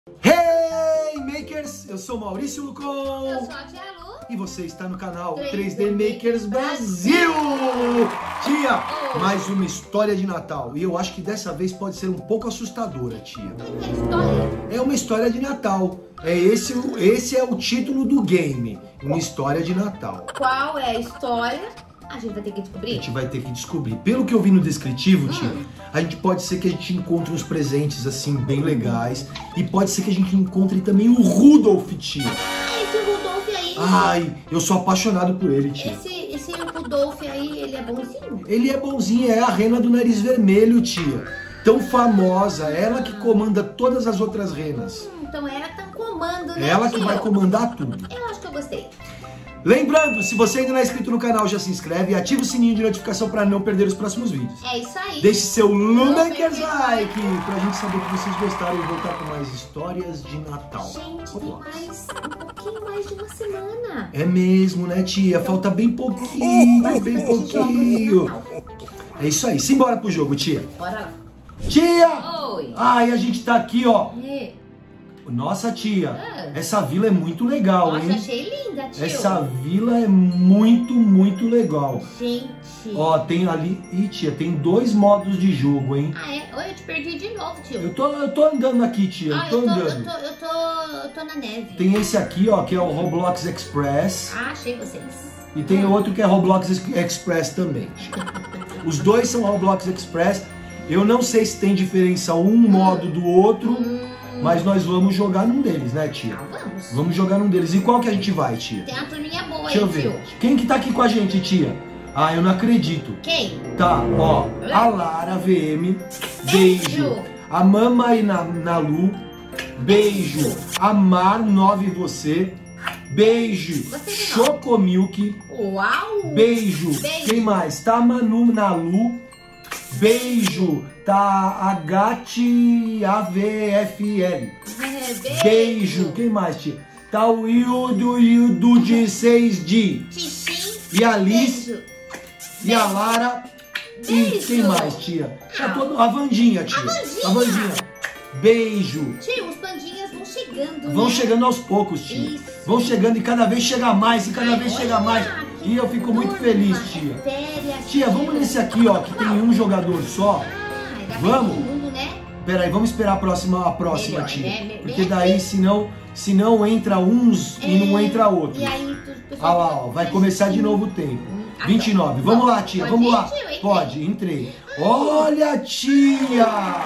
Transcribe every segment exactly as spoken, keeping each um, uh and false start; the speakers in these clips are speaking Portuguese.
Hey Makers, eu sou Maurício Lucon. Eu sou a Tia Lu. E você está no canal três três D D Makers Brasil. Tia, Oh. mais uma história de Natal. E eu acho que dessa vez pode ser um pouco assustadora, tia. Que é história? É uma história de Natal. É esse, o- esse é o título do game. Uma história de Natal. Qual é a história? A gente vai ter que A descobrir. gente vai ter que descobrir. Pelo que eu vi no descritivo, tia, Hum. a gente pode ser que a gente encontre uns presentes assim bem legais. E pode ser que a gente encontre também o Rudolph, tia. Ah, esse Rudolph aí. Ai, eu sou apaixonado por ele, tia. Esse, esse Rudolph aí, ele é bonzinho? Ele é bonzinho, é a rena do nariz vermelho, tia. Tão famosa, ela que comanda todas as outras renas. Hum, então ela tá no comando, né? Ela que tio? vai comandar tudo. Eu acho que eu gostei. Lembrando, se você ainda não é inscrito no canal, já se inscreve e ativa o sininho de notificação para não perder os próximos vídeos. É isso aí. Deixe seu Lumakers Lumakers like pra gente saber que vocês gostaram e voltar com mais histórias de Natal. Gente, tem Vamos lá. mais, um pouquinho mais de uma semana. É mesmo, né, tia? Falta bem pouquinho, bem pouquinho. É isso aí, simbora pro jogo, tia. Bora lá. Tia! Oi. Ai, a gente tá aqui, ó. É. Nossa, tia, Ah. essa vila é muito legal, Nossa, hein? achei linda, tio. Essa vila é muito, muito legal. Gente. Ó, tem ali... Ih, tia, tem dois modos de jogo, hein? Ah, é? Oi, eu te perdi de novo, tio. Eu tô, eu tô andando aqui, tia, Ah, eu tô eu tô, andando. eu tô, eu tô, eu tô na neve. Tem esse aqui, ó, que é o Roblox Express. Ah, achei vocês. E tem outro que é Roblox Ex- Express também. Os dois são Roblox Express. Eu não sei se tem diferença um modo do outro, Hum, mas nós vamos jogar num deles, né, tia? ah, vamos. Vamos jogar num deles. E qual que a gente vai, tia? Tem uma turminha boa Deixa eu aí, ver. tio. Quem que tá aqui com a gente, tia? Ah, eu não acredito. Quem? Tá, ó. A Lara V M. Beijo. Beijo. A Mama e na, Nalu. Beijo. Amar nove você. Beijo. Gostei do Chocomilk. Uau! Beijo. Beijo. Quem mais? Tá Manu Nalu. Beijo. Tá Agate A V F L. É, Beijo. Quem mais, tia? Tá o Ildo Ildo de seis D. Xixi. E a Liz. Beijo. E a Lara. E Beijo. quem mais, tia? Tá Ah. todo... A Vandinha, tia. A Vandinha. A Vandinha. Beijo. Tio, os pandinhas vão chegando, Vão né? chegando aos poucos, tia. Isso. Vão chegando e cada vez chega mais, e cada Ai, vez olha, chega mais. que E eu fico muito turma, feliz, tia. férias, Tia, vamos tio. nesse aqui, ó, que tem um jogador só. Ah, ainda Vamos? bem todo mundo, né? Pera aí, vamos esperar a próxima, a próxima, Melhor, tia. né? Bem Porque daí, senão, senão entra uns e não entra outros. E aí, tu- o pessoal Olha lá, ó, vai começar de novo o tempo. Ah, vinte e nove. Vamos lá, tia, Pode vamos ir, lá. tio? Entrei. Pode, entrei. Olha, tia!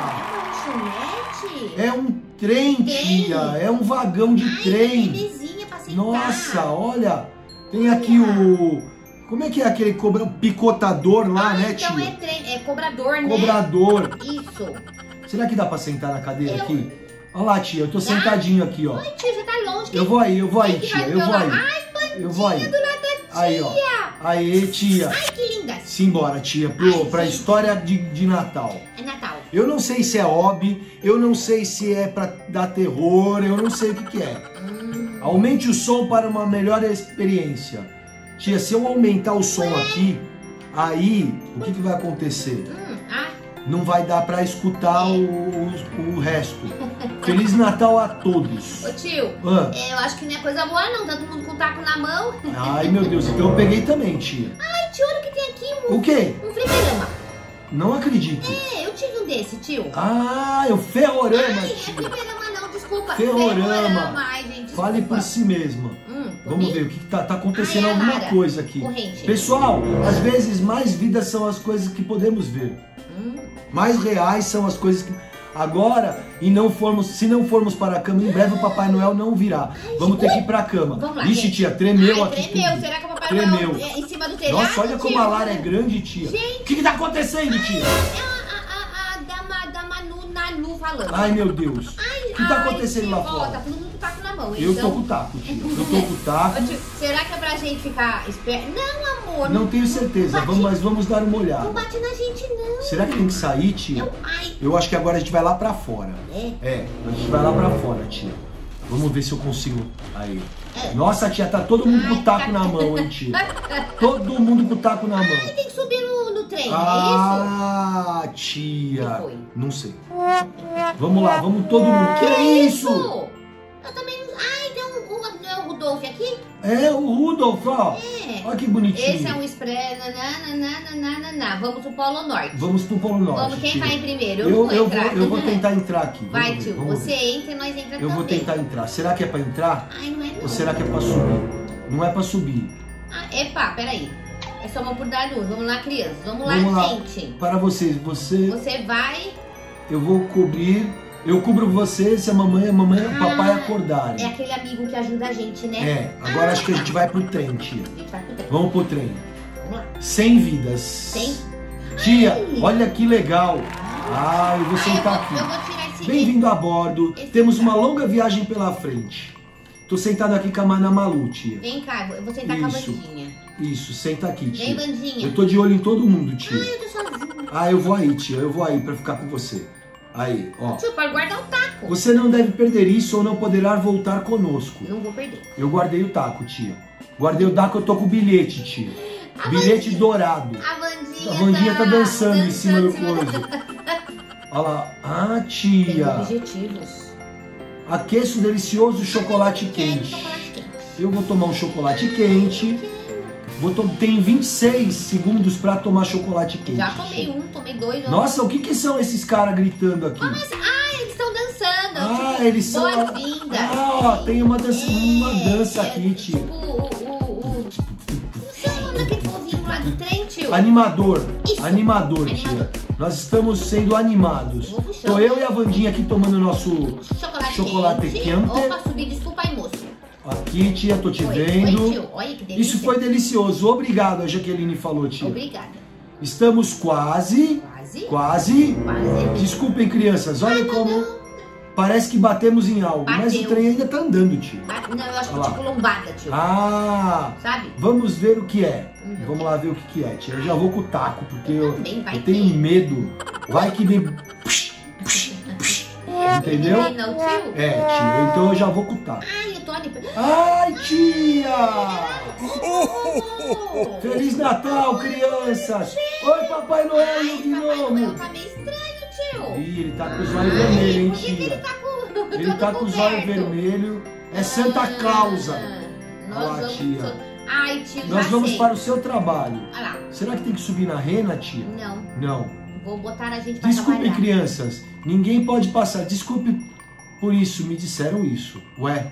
Lanchonete? É um trem, tia. É um vagão de Ai, trem. belezinha pra sentar. Nossa, olha. Tem aqui o... Como é que é aquele cobra... picotador lá, Ah, né, então tia? é, trem, é cobrador, né? Cobrador. Isso. Será que dá pra sentar na cadeira Eu- aqui? Olha lá, tia, eu tô Dá? sentadinho aqui, ó. Ai, tio, você tá longe. Eu vou aí, eu vou aí, Quem que tia, vai eu do vou meu aí. lado? Ai, Eu vou aí. pandinha do lado da tia. Aí, ó. Aê, tia. Ai, que linda. Simbora, tia, pro, Ai, pra gente. história de, de Natal. É Natal. Eu não sei se é hobby, eu não sei se é pra dar terror, eu não sei o que que é. Hum. Aumente o som para uma melhor experiência. Tia, se eu aumentar o som aqui, aí, o que que vai acontecer? Hum, ah, Não vai dar pra escutar o, o, o resto. Feliz Natal a todos. ô tio, Ah, é, eu acho que não é coisa boa não, todo mundo com taco na mão. ai, meu Deus, então eu peguei também, tia. Ai, tio, olha o que tem aqui, um, O quê? um fliperama. Não acredito. É, eu tive um desse, tio. Ah, é o ferrorama, Ai, não é tia. fliperama não, desculpa. Ferrorama. Ai, gente, desculpa. Fale por si mesma. Hum, por Vamos mim? ver o que que tá, tá acontecendo Ai, alguma Lara. coisa aqui. Corrente. Pessoal, às vezes mais vidas são as coisas que podemos ver. Hum. Mais reais são as coisas que... Agora, e não formos, se não formos para a cama, em breve o Papai Noel não virá. Vamos ter que ir para a cama. Vamos lá, Vixe, gente. tia, tremeu Ai, aqui. tremeu. tudo. Será que o Papai Tremeu. Noel é em cima do telhado? Nossa, olha como tio? a Lara é grande, tia. Gente. O que que tá acontecendo, tia? É a, a, a, a dama, dama nu, Nanu falando. Ai, meu Deus. Ai, O que tá ai, acontecendo tio, lá ó, fora? tá todo mundo com taco na mão. Eu então... tô com o taco, tia. Eu tô com o taco. Ô, tio, será que é pra gente ficar esperto? Não, amor. Não tenho certeza, bate- vamos, mas vamos dar uma Não olhada. bate na gente, não. Será que tem que sair, tia? Não, ai. Eu acho que agora a gente vai lá pra fora. É? É, a gente vai lá pra fora, tia. Vamos ver se eu consigo. Aí. É. Nossa, tia, tá todo mundo com Ai, o taco tá- na mão, hein, tia? Todo mundo com o taco na Ai, mão. tem que subir no, no trem. trem, Ah, é isso? tia. Que foi? Não sei. Vamos lá, vamos todo mundo. Que, Que é isso? Eu também não... Ai, tem um, um, não é o Rudolf aqui? É o Rudolf, ó. É. Olha que bonitinho. Esse é um express, nananana. Vamos pro Polo Norte. Vamos pro Polo Norte. Vamos, quem tio. vai em primeiro? Eu, Eu, não vou eu, entrar. vou, eu vou tentar entrar aqui. Vai, Vamos ver, tio. vamos Você ver. entra e nós entramos Eu também. vou tentar entrar. Será que é pra entrar? Ai, não é não. Ou será que é pra subir? Não é pra subir. Ah, epa, peraí. É só uma por dar luz. Vamos lá, crianças. Vamos lá, Vamos lá. gente. Para vocês, você... Você vai... Eu vou cobrir... Eu cubro você se a mamãe, a mamãe e o papai Ah, acordarem. É aquele amigo que ajuda a gente, né? É, agora Ah, acho que a gente vai pro trem, tia. A gente vai pro trem. Vamos pro trem. Vamos lá. Sem vidas. Sem? Tia, Ai. olha que legal. Ah, eu vou Ah, eu sentar vou, aqui. eu vou tirar esse... Bem-vindo a bordo. Esse Temos uma lugar. longa viagem pela frente. Tô sentado aqui com a Mana Malu, tia. Vem cá, eu vou sentar com a Isso. Vandinha. Isso, senta aqui, Vem, tia. Vandinha. Eu tô de olho em todo mundo, tia. Ai, eu tô sozinha. Ah, eu vou aí, tia. Eu vou aí pra ficar com você. Aí, ó. Tio, pode guardar o taco. Você não deve perder isso ou não poderá voltar conosco. Não vou perder. Eu guardei o taco, tia. Guardei o taco, eu tô com o bilhete, tia. A Bilhete Vandinha- dourado. A Vandinha, A Vandinha tá dançando em cima do dançando em cima coisa. Olha lá. Ah, Tem tia. objetivos. Aqueça o delicioso chocolate Quero quente. chocolate quente. Eu vou tomar um chocolate quente. Vou to... Tem vinte e seis segundos pra tomar chocolate quente. Já tomei um, tomei dois. Nossa, o que que são esses caras gritando aqui? Mas, ah, eles estão dançando. Ah, tipo, eles são... boas-vindas. Ah, ó, tem uma dança, uma É, dança aqui, tio. Tipo, o... o, o... Como chama daquele povinho lá do trem, tio? Animador. Isso. Animador, tia. Animador. Nós estamos sendo animados. Eu vou puxando. Tô eu e a Vandinha aqui tomando nosso... Chocolate, Chocolate quente. quente. Opa, subi, desculpa aí, moço. Aqui, tia, tô te Oi, vendo. oi, tio. Olha que delícia. Isso foi delicioso. Obrigado, a Jaqueline falou, tia. Obrigada. Estamos quase... Quase. Quase... Quase. Desculpem, crianças. Olha Ai, como... não. Parece que batemos em algo. Mas o Bateu. trem ainda tá andando, tio. Ah, não, eu acho que Olha lá. tipo lombada, tio. Ah... Sabe? Vamos ver o que é. Uhum. Vamos lá ver o que, que é, tia. Eu já vou com o taco, porque eu, também, vai eu tenho que- medo. Vai que vem... Entendeu? Ninguém não, tio? É, tia. Então eu já vou com o taco. Ai, eu tô ali. Ai, tia! Oh! Feliz Natal, crianças! Oi, Papai Noel e o Ai, Papai Noel Gnomo! tá meio estranho, tio. Ih, ele tá com os olhos vermelhos, hein, Por que que ele tia? tá com... Ele todo tá com os olhos coberto? vermelhos. É Santa Clausa. Ah, Nós Olha lá, vamos... tia. Ai, tio, Nós já vamos sei. para o seu trabalho. Olha lá. Será que tem que subir na rena, tia? Não, Não. vou botar a gente pra Desculpem, trabalhar. crianças. Ninguém pode passar. Desculpe por isso. Me disseram isso. Ué,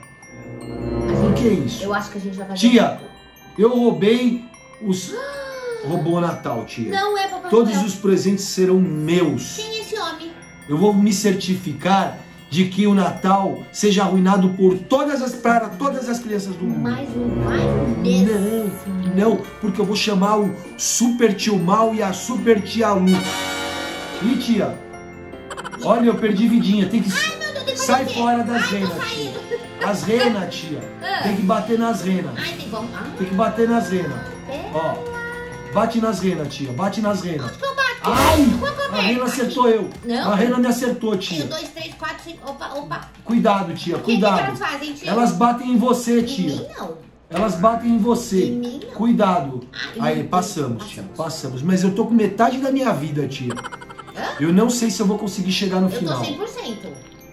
A por gente- que isso? Eu acho que a gente vai fazer... Tia, eu roubei os... Roubou o Natal, tia. Não é Papai Todos Noel. os presentes serão meus. Quem é esse homem? Eu vou me certificar de que o Natal seja arruinado por todas as para todas as crianças do mundo. Mas não vai mesmo. Não, não, porque eu vou chamar o Super Tio Mal e a Super Tia Lu. Ih, tia, olha, eu perdi vidinha. Tem que Ai, meu Deus, tem que sai fazer o quê? fora das Ai, tô renas, tia. saindo. As renas, tia. Ah. Tem que bater nas renas. Ai, tem como... Ah, Tem que bater nas renas. é. Ó, bate nas renas, tia. Bate nas renas. Onde que eu bato? Ai, Qual que eu a aperto? rena acertou eu. Não. A rena me acertou, Um, tia. dois, três, quatro, cinco... Opa, opa. Cuidado, tia, O que, que cuidado. elas fazem, tio? Elas batem em você, Em tia. mim, não. Elas batem em você. Em mim, não. Cuidado. Ai, Aí, meu passamos, Deus, tia. passamos. Passamos. Mas eu tô com metade da minha vida, tia. Hã? Eu não sei se eu vou conseguir chegar no Eu tô final. cem por cento.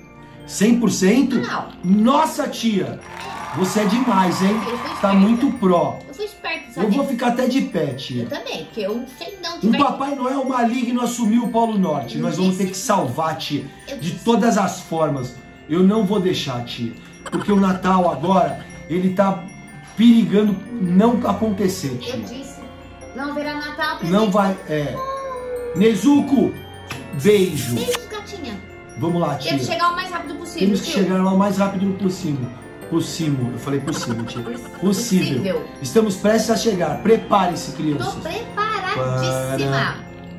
cem por cento? Não. Nossa, tia. Você é demais, hein? Eu fui Tá esperta. muito pró. Eu fui esperta, sabe? Eu vou ficar até de pé, Eu tia. também, porque eu não sei não. Um tiver- Papai Noel maligno assumiu o Polo Norte. Nós vamos ter que salvar, tia. De todas as formas. Eu não vou deixar, tia. Porque o Natal agora, ele tá perigando não acontecer, Eu tia. disse. Não haverá Natal, presente. Não vai, é. Nezuko, beijo. Beijos, gatinha. Vamos lá, tia. Temos que chegar o mais rápido possível, Temos que tio. chegar lá o mais rápido possível. Possível. Eu falei possível, tia. Possível. Possível. Estamos prestes a chegar. Prepare-se, Tô crianças. preparadíssima.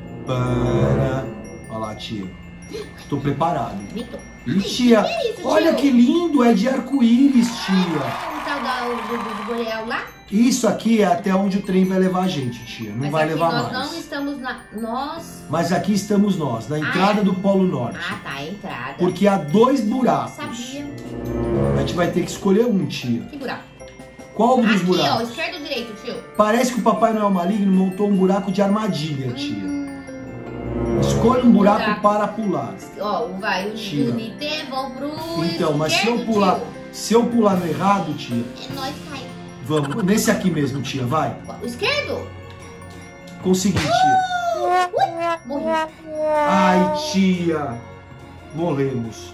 Para. Olha lá, tia. Estou preparado. Mito. Ih, tia, que é isso, olha tio? que lindo, é de arco-íris, tia. O tal da, do, do, do Boreal lá? Isso aqui é até onde o trem vai levar a gente, tia. Não Mas vai aqui levar nós mais. não estamos na... Nós... Mas aqui estamos nós, na entrada é? do Polo Norte. Ah, tá, a entrada. Porque há dois buracos. Sabia. A gente vai ter que escolher um, tia. Que buraco? Qual dos Aqui, ó, buracos? esquerdo ou direito, tio? Parece que o Papai Noel maligno montou um buraco de armadilha, tia. Hum, Escolha um buraco, buraco. para pular. ó, vai o Tia. de devolve pro Então, mas se eu esquerdo, pular, tio. se eu pular no errado, tia, É nóis, cai. vamos, nesse aqui mesmo, tia, vai. O esquerdo? Consegui, tia. Ui, morri. Ai, tia, morremos.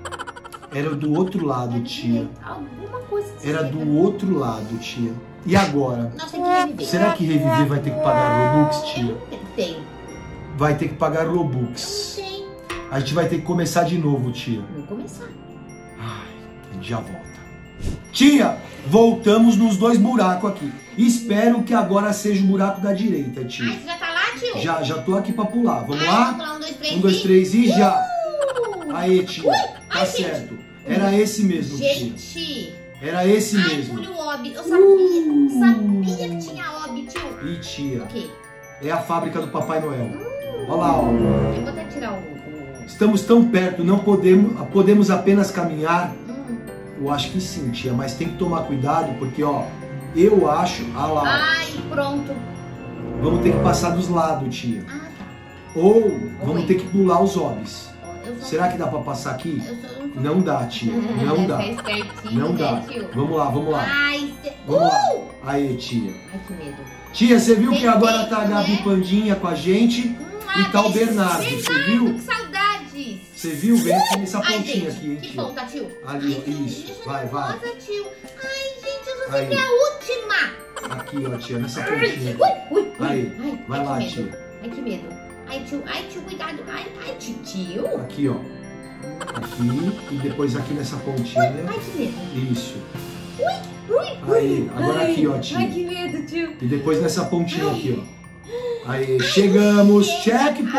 Era do outro lado, tia. Alguma coisa assim. Era do outro lado, tia. E agora? Nós temos que reviver. Será que reviver vai ter que pagar Robux, Eu tia? não tenho. Vai ter que pagar Eu Robux. não sei. A gente vai ter que começar de novo, tia. Vou começar. Ai, a gente já volta. Tia, voltamos nos dois buracos aqui. Espero que agora seja o buraco da direita, Ai, tia. você já tá lá, tio? Já, já tô aqui pra pular. Vamos Ai, lá? vamos lá, um, dois, três, Um, dois, e- três e já. Uh! Aí, tia. Ui, Tá ai, gente. certo. Era esse mesmo, tia. Gente. Era esse Ai, mesmo. Julio Obi. Eu sabia, sabia que tinha Obi, tio. E tia, O quê? é a fábrica do Papai Noel. Olha lá, ó. Eu vou até tirar o... o... Estamos tão perto, não podemos, podemos apenas caminhar. Hum. Eu acho que sim, tia, mas tem que tomar cuidado porque, ó, eu acho, ah lá, Ai, pronto. ó, vamos ter que passar dos lados, tia. Ah, tá. Ou vamos Oi. ter que pular os obs. Ó, eu sou- Será que dá pra passar aqui? Eu sou... eu sou- Não dá, tia, não dá. Você é espertinho, Não né, dá. tio? Vamos lá, vamos lá. Ai, cê... Vamos lá. Uh! Aí, tia. Ai, que medo. Tia, você viu que Tem agora tá a tempo, Gabi né? Pandinha com a gente? Hum, E tá o ai, Bernardo, Bernardo, você viu? que saudades. Você viu? Vem aqui nessa Ai, pontinha gente, aqui, hein, que tia. ponta, tio? Ali, ó, Ai, isso. deixa eu Vai, vai. nervosa, tio. Ai, gente, eu só sei Aí. que é a última. Aqui, ó, tia, nessa Ai, pontinha. ui, ui, ui. Aí, Ai, vai ai, lá, que medo. tia. Ai, que medo. Ai, tio, ai, tio, cuidado. Ai, ai, tio, tio. Aqui, ó. Aqui e depois aqui nessa pontinha. Ai, que medo. Isso. Ui, ui. Aí, agora Ai, aqui, ó, tia. Ai, que medo, tio. E depois nessa pontinha aqui, ó. Aí, chegamos. Checkpoint!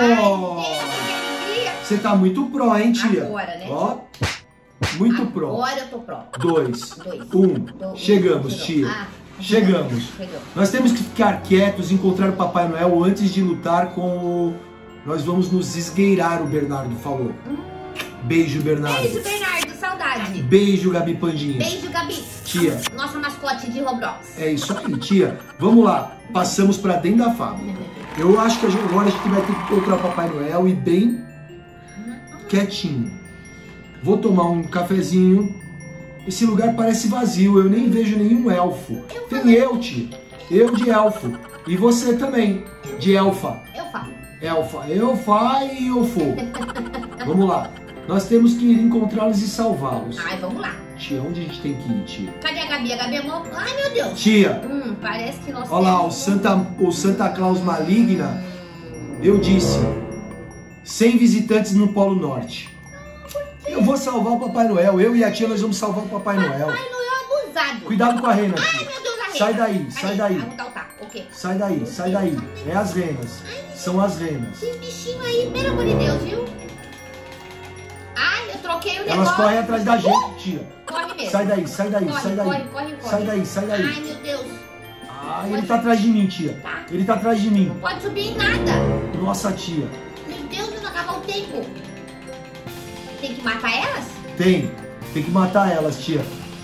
Ai, Você tá muito pró, hein, tia? Agora, né? Ó. Muito pró. Agora eu tô pró. Dois. Dois. Um. Do- Chegamos, chegou. tia. Ah, Chegamos. chegou. Nós temos que ficar quietos, encontrar o Papai Noel antes de lutar com o... Nós vamos nos esgueirar, o Bernardo falou. Beijo, Bernardo. Beijo, Bernardo. Saudade. Beijo, Gabi Pandinha. Beijo, Gabi. Tia. Nossa mascote de Roblox. É isso aí, tia. Vamos lá. Passamos pra dentro da fábrica. Eu acho que a gente- agora a gente vai ter que encontrar o Papai Noel e bem quietinho. Vou tomar um cafezinho. Esse lugar parece vazio. Eu nem vejo nenhum elfo. Tem eu, tia. Eu de elfo. E você também. De elfa. Eu falo. Elfa. Elfa e Elfo. Vamos lá. Nós temos que ir encontrá-los e salvá-los. Ai, vamos lá. Tia, onde a gente tem que ir, tia? Cadê a Gabi? A Gabi é mó... Ai, meu Deus. Tia. Hum, parece que nós Olha lá, o temos... Santa, o Santa Claus maligna, eu disse, sem visitantes no Polo Norte. Eu vou salvar o Papai Noel, eu e a tia nós vamos salvar o Papai Noel. Papai Noel abusado. Cuidado com a rena, Ai, tia. meu Deus, a rena. Sai daí, Cadê? sai daí. Ah, vou dar o taco. Ok. Sai daí, sai daí. É as renas, são as renas. Esses bichinhos aí, pelo amor de Deus, viu? Ai, eu troquei o negócio. Elas correm atrás da gente, tia. Corre mesmo. Sai daí, sai daí, Corre, sai daí. corre, corre, corre. Sai daí, sai Ai, daí. meu Deus. Ah, ele tá atrás de mim, tia. Tá. Ele tá atrás de mim. Não pode subir em nada. Nossa, tia. Meu Deus, não acaba o tempo. Tem que matar elas? Tem. Tem que matar elas, tia.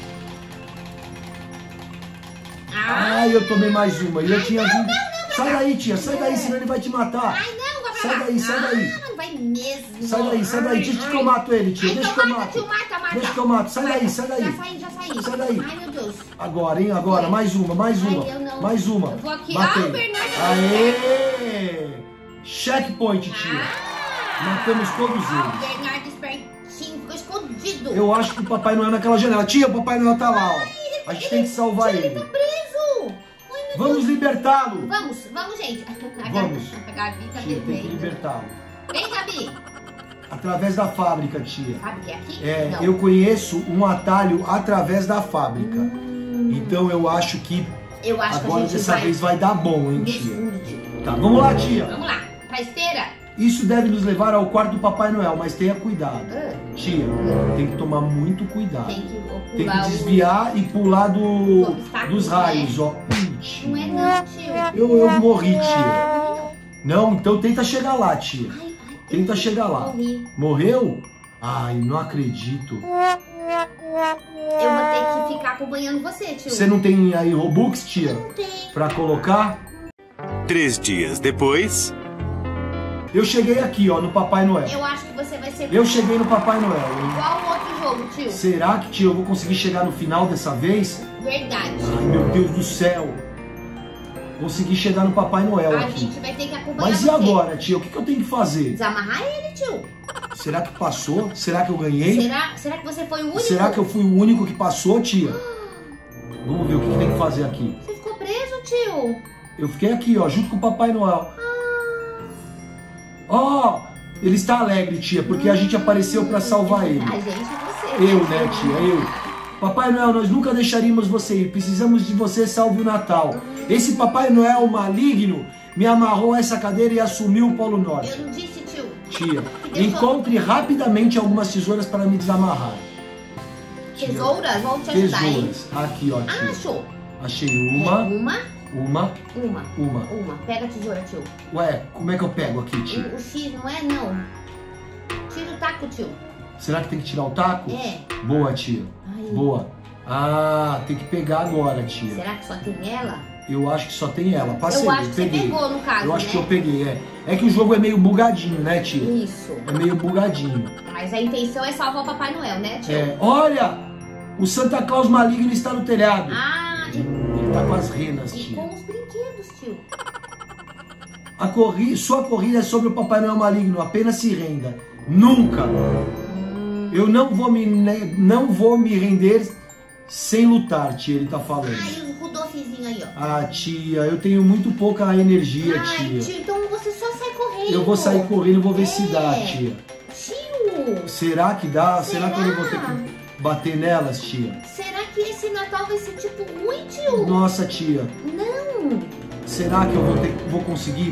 Ah, Ai, eu tomei mais uma. E eu Ai, tinha não, vindo. não, não, Sai daí, tia, sai daí, senão ele vai te matar. ai, não, vai pra Sai lá. daí, sai daí. Ah, não vai mesmo. Sai daí, sai daí. Deixa que eu mato ele, tia. Ai, Deixa então que eu mata, mato. tio, mata, mata. Deixa que eu mato. Sai daí, sai daí. Já saí, já saí. Sai daí. Ai, meu Deus. Agora, hein? Agora, mais uma, mais uma. Ai, eu não. Mais uma. Eu vou aqui. Matei. Ah, o Bernardo. Aê! Checkpoint, tia. Ah, Matamos todos o eles. Bernardo espertinho, ficou escondido. Eu acho que o Papai Noel naquela janela. Tia, o Papai Noel tá lá, ó. A gente tem que salvar Ele ele. tá preso. Ai, meu Vamos libertá-lo. Vamos, vamos, gente. A Vamos. Gabi, a Gabi tá Tia, tem que devendo. libertá-lo. Vem, Gabi. Através da fábrica, tia. Sabe que é aqui? É, Não. eu conheço um atalho através da fábrica. Hum, Então eu acho que eu acho agora que a gente dessa vai vez vai dar bom, hein, no tia? fundo, tio. Tá, vamos lá, tia. Vamos lá. Pra esteira. Isso deve nos levar ao quarto do Papai Noel, mas tenha cuidado. Ah, Tia, tem que tomar muito cuidado. tem que Tem pular que desviar e pular do, o obstáculo, dos raios, ó. Ui, o... Não é tia. não, tio. Eu, eu morri, tia. Não, então tenta chegar lá, tia. Ai, ai, Tenta chegar lá. morri. Morreu? Ai, não acredito. Eu vou ter que ficar com acompanhando você, tio. Você não tem aí Robux, tia? Não tem. Pra colocar? Três dias depois... Eu cheguei aqui, ó, no Papai Noel. Eu acho que você vai ser... Eu cheguei no Papai Noel, hein? igual o outro jogo, tio. Será que, tio, eu vou conseguir chegar no final dessa vez? Verdade. Ai, meu Deus do céu. Consegui chegar no Papai Noel A aqui. gente vai ter que acompanhar Mas e você. agora, tia? O que, que eu tenho que fazer? Desamarrar ele, tio. Será que passou? Será que eu ganhei? Será, será que você foi o único? Será que eu fui o único que passou, tia? Vamos ver o que, que tem que fazer aqui. Você ficou preso, tio. Eu fiquei aqui, ó, junto com o Papai Noel. Ó, ele está alegre, tia, porque a gente apareceu para salvar ele. A gente e você. Eu, né, tia, eu. Papai Noel, nós nunca deixaríamos você ir. Precisamos de você, salve o Natal. Esse Papai Noel maligno me amarrou a essa cadeira e assumiu o Polo Norte. Eu não disse, tio. Tia, deixou- encontre rapidamente algumas tesouras para me desamarrar. Tesouras? Vamos te ajudar, hein? Tesouras. Aqui, ó, Ah, tia. achou. Achei É uma, uma, uma, uma, uma. uma. Pega a tesoura, tio. Ué, como é que eu pego aqui, tia? O, o X não é, não. Tira o taco, tio. Será que tem que tirar o taco? É. Boa, tia. Aí. Boa. Ah, tem que pegar agora, tia. Será que só tem ela? Eu acho que só tem ela. Passei, Eu acho que você peguei. pegou, no caso, Eu acho né? que eu peguei, é. É que o jogo é meio bugadinho, né, tia? Isso. É meio bugadinho. Mas a intenção é salvar o Papai Noel, né, tio? É, olha! O Santa Claus maligno está no telhado. Ah, e, Ele tá com as renas, e tia. com os brinquedos, tio. A corri... Sua corrida é sobre o Papai Noel maligno. Apenas se renda. Nunca! Eu não vou me, ne- não vou me render sem lutar, tia. Ele tá falando. Ai, o Rudolfzinho aí, ó. Ah, tia, eu tenho muito pouca energia, Ai, tia. tio, então você só sai correndo. Eu vou sair correndo, vou ver se dá, É. tia. Tio, Será que dá? Será, Será? que eu não vou ter que bater nelas, tia? será que esse Natal vai ser tipo ruim, tio? Nossa, tia. Não. Será que eu vou, ter, vou conseguir?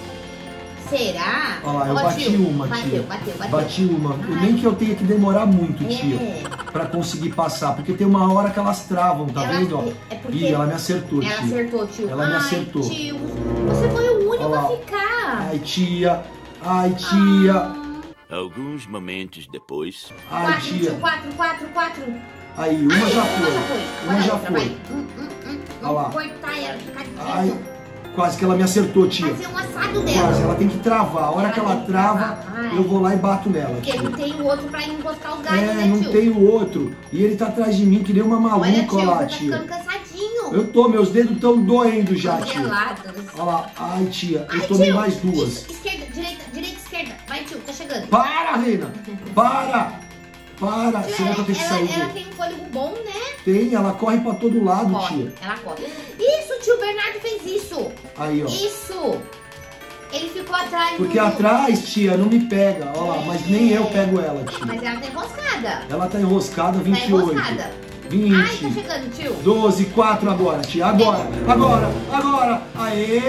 Será? Olha lá, eu Ó, bati tio, uma, bateu, tia. Bateu, bateu, Bati uma. Ai. Nem que eu tenha que demorar muito, tia, É. pra conseguir passar. Porque tem uma hora que elas travam, tá Ela- vendo? Ó? é porque- Ih, ela me acertou, Ela tia. acertou, tio. Ela me Ai, acertou. tio, você foi o único Olha lá. a ficar. Ai, tia. Ai, tia. Alguns momentos depois... Ai, Quatro, tia. tio, quatro, quatro, quatro. Aí, uma já Uma já foi. foi. Uma Olha já outra, foi. vai. Hum, hum, hum, Olha lá. Vamos cortar ela, picadinho. Ai, quase que ela me acertou, tia. Fazer um assado dela. Quase, ela tem que travar. A hora Ela que ela tem que trava, travar. Ai. eu vou lá e bato nela, Porque tia. não tem o outro pra encostar os galhos, É, né, não tio? tem o outro. E ele tá atrás de mim, que nem uma Olha, maluca, tio, olha lá, você tá tia. ficando cansadinho. Eu tô, meus dedos tão doendo já, tia. Congelados. Olha lá, ai, tia, eu Ai, tomei tio, mais duas. es- Esquerda, direita, direita, esquerda. Vai, tio, tá chegando. Para, Reina! Para! Para! Tio, Será ela, que eu tenho que ela, sair? ela tem um fôlego bom, né? Tem, ela corre pra todo lado, Corre, tia. ela corre. Isso, tio Bernardo fez isso. Aí, ó. Isso. Ele ficou atrás Porque do... atrás, tia, não me pega. Olha lá, mas nem eu pego ela, tia. Mas ela tá enroscada. Ela tá enroscada, Tá vinte e oito. enroscada. Ai, tá vinte. chegando, tio. doze, quatro agora, tia. Agora, agora, agora. Aê!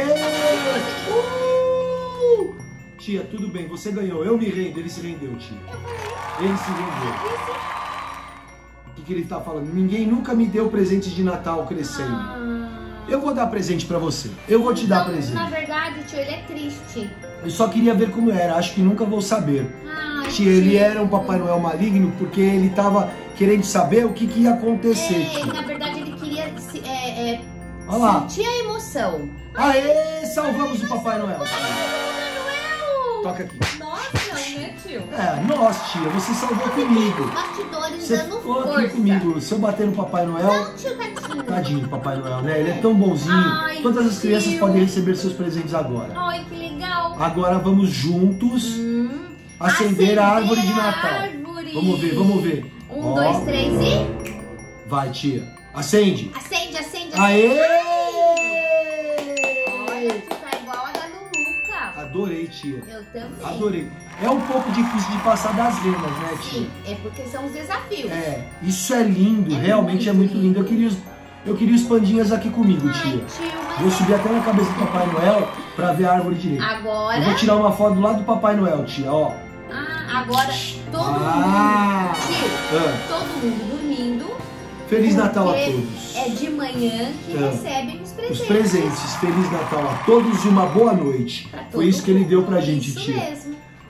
Uh! Tia, tudo bem, você ganhou. Eu me rendo, ele se rendeu, tia. Ele se rendeu. O que, que ele tá falando? Ninguém nunca me deu presentes de Natal crescendo. Ah. Eu vou dar presente pra você. Eu vou te dar Então, presente. na verdade, tio, ele é triste. Eu só queria ver como era. Acho que nunca vou saber. Ai, Tia, ele tio. era um Papai Noel maligno porque ele tava querendo saber o que, que ia acontecer, É, tia. na verdade, ele queria se- é, é, Olha lá. sentir a emoção. Aê, salvamos o Papai Noel. Noel! Toca aqui. Nossa, né, tio? É, nós, tia, você salvou comigo. Bastidores Você dando ficou força. aqui comigo. Se eu bater no Papai Noel, Não, tio, tadinho. tadinho do Papai Noel, né? Ele é tão bonzinho. Ai, Todas as crianças tio. podem receber seus presentes agora. Ai, que legal. Agora vamos juntos Hum, acender a árvore de a Natal. árvore. Vamos ver, vamos ver. Um, Ó, dois, três e... vai, tia. Acende. Acende, acende, acende. Aê! Olha, tu tá igual a da Luluca. Adorei, tia. Eu também. Adorei. É um pouco difícil de passar das renas, né, tia? Sim, é porque são os desafios. É, isso é lindo, É realmente é muito muito lindo. Eu queria os, eu queria os pandinhas aqui comigo, Ai, tia. tio, mas Vou é- subir até na cabeça do Papai Noel pra ver a árvore direito. Agora... Eu vou tirar uma foto do lado do Papai Noel, tia, ó. Ah, agora todo Ah. mundo... Tio, Ah, todo mundo dormindo. Feliz Natal a porque todos. É de manhã que Ah. recebem os presentes. Os presentes. Feliz Natal a todos e uma boa noite. Pra todo Foi isso que ele deu pra mundo. gente, Isso tia. mesmo.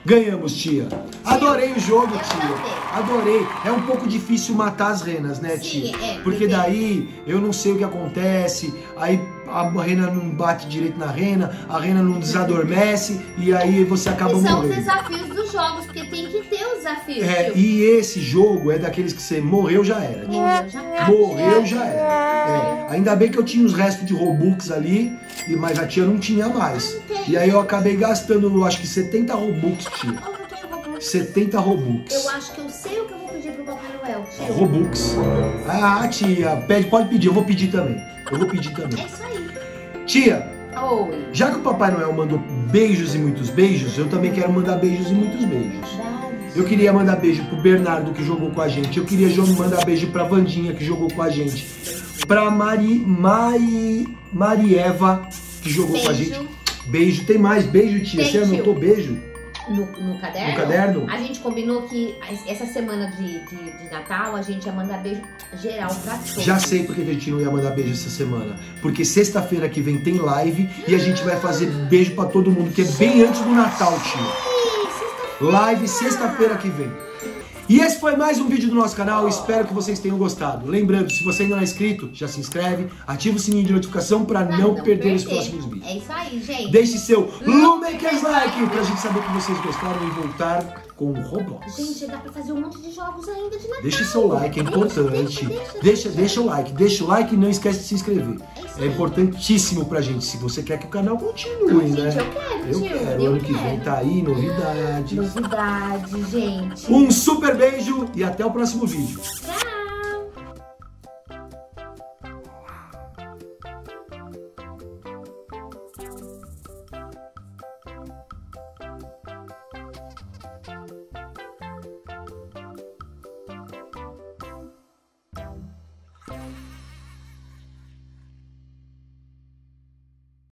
Ganhamos, tia. Adorei o jogo, Eu tia. também. Adorei. É um pouco difícil matar as renas, né, tia? Sim, é, Porque porque- daí eu não sei o que acontece, aí a rena não bate direito na rena, a rena não desadormece e aí você acaba E são os morrendo. desafios dos jogos, porque tem que ter os desafios. É, tio. e esse jogo é daqueles que você morreu já era. tia. Morreu já. Morreu já era. É, ainda bem que eu tinha os restos de Robux ali, e- mas a tia não tinha mais. E aí eu acabei gastando, eu acho que setenta Robux, tia. Oh, eu tenho Robux. setenta Robux. Eu acho que eu sei o que eu vou pedir pro Papai Noel, tio. Robux. Ah, tia, pede, pode pedir, eu vou pedir também. Eu vou pedir É também. isso aí. Tia, Oi. já que o Papai Noel mandou beijos e muitos beijos, eu também quero mandar beijos e muitos beijos. Verdade. Eu queria mandar beijo pro Bernardo, que jogou com a gente. Eu queria jo- mandar beijo pra Vandinha, que jogou com a gente. Pra Mari, Mari, Marieva, que jogou com a Beijo. gente. Beijo. Tem mais beijo, tia? Tem, Você anotou tio. beijo? No, no caderno? No caderno? A gente combinou que essa semana de, de, de Natal a gente ia mandar beijo geral pra todos. Já sei porque que a gente não ia mandar beijo essa semana. Porque sexta-feira que vem tem live e a gente vai fazer beijo pra todo mundo, que é bem antes do Natal, tia. Ih, sexta-feira. Live sexta-feira que vem. E esse foi mais um vídeo do nosso canal, espero que vocês tenham gostado. Lembrando, se você ainda não é inscrito, já se inscreve, ativa o sininho de notificação para Pra não, perder os perder. próximos vídeos. É isso aí, gente. Deixe seu Lumakers Like pra gente saber que vocês gostaram e voltar com o Roblox. Gente, dá pra fazer um monte de jogos ainda de Natal. Deixe seu like, é Deixa, importante. deixa, Deixa, deixa o like, deixa o like e não esquece de se inscrever. É isso É aí. importantíssimo pra gente, se você quer que o canal continue, Ai, né? gente, eu quero, Eu tio, quero, eu ano que vem quero. tá aí, novidades. Novidade, gente. Um super beijo e até o próximo vídeo. Tchau.